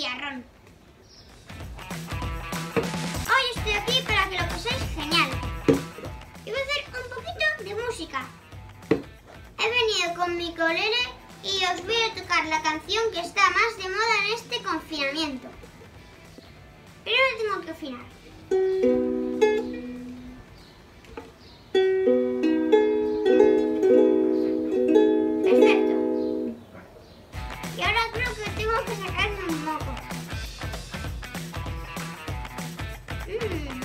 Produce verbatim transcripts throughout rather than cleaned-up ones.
chicharrón. Hoy estoy aquí para que lo paséis genial. Y voy a hacer un poquito de música. He venido con mi ukelele y os voy a tocar la canción que está más de moda en este confinamiento. Primero tengo que afinar. Perfecto. Y ahora creo que tengo que sacarme un moco. Mm.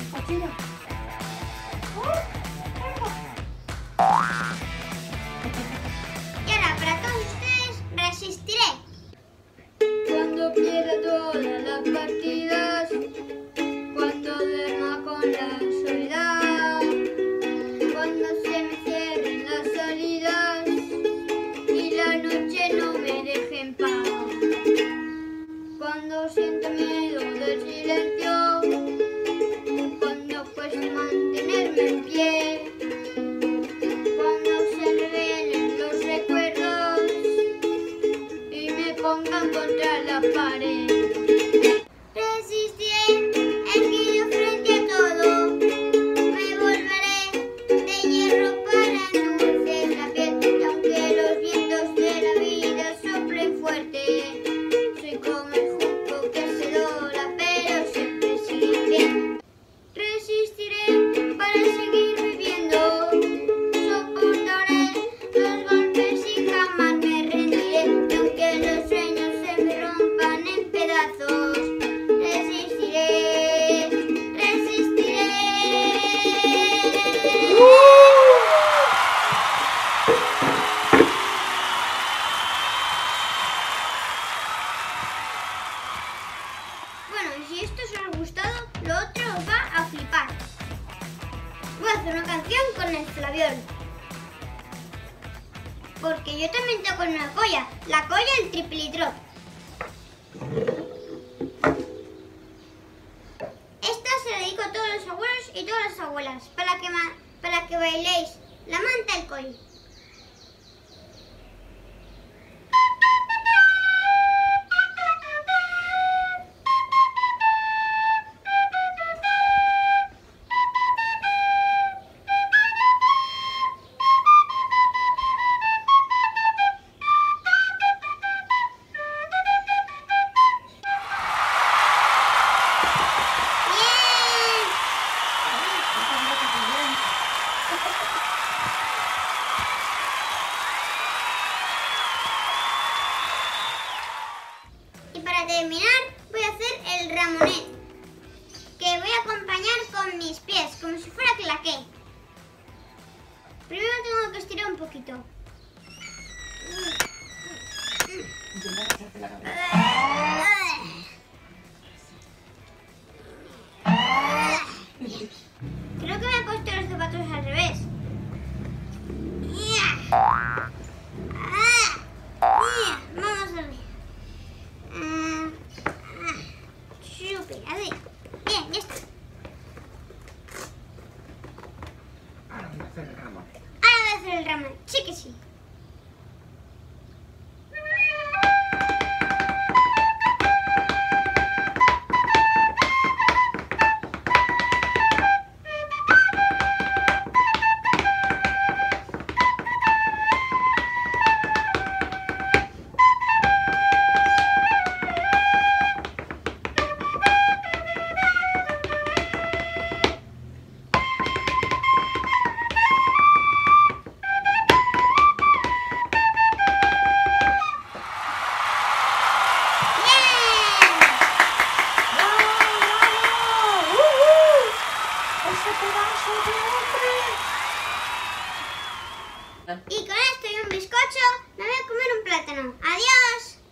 Y ahora para todos ustedes, Resistiré. Cuando pierda todas las partidas, cuando duerma con la soledad, cuando se me cierren las salidas y la noche no me deje en paz, cuando sienta miedo del silencio, cuando cueste mantenerme en pie, cuando se revelen los recuerdos y me pongan contra la pared. Resistiré, erguido frente a todo. Me volveré de hierro para endulzar la piel. Y aunque los vientos de la vida soplen fuerte, soy como el junco que se dobla, pero siempre sigue en pie. Resistiré para seguir viviendo. Soportaré los golpes y jamás me rendiré. Y aunque los sueños se me rompan en pedazos, resistiré, resistiré. Bueno, y si esto os ha gustado, lo otro os va a flipar. Voy a hacer una canción con el flabiol. Porque yo también toco en una colla, la colla el triplitrop. Esta se la dedico a todos los abuelos y todas las abuelas, para que, ma- para que bailéis la manta el coll. Y para terminar voy a hacer el ramonet, que voy a acompañar con mis pies, como si fuera claqué. Primero tengo que estirar un poquito. Creo que me he puesto los zapatos al revés. Vamos a ver. Ah, ah, súper, a ver. Bien, ya está. Ahora voy a hacer el ramo. Ahora voy a hacer el ramen. Sí que sí. Y con esto y un bizcocho me voy a comer un plátano. ¡Adiós!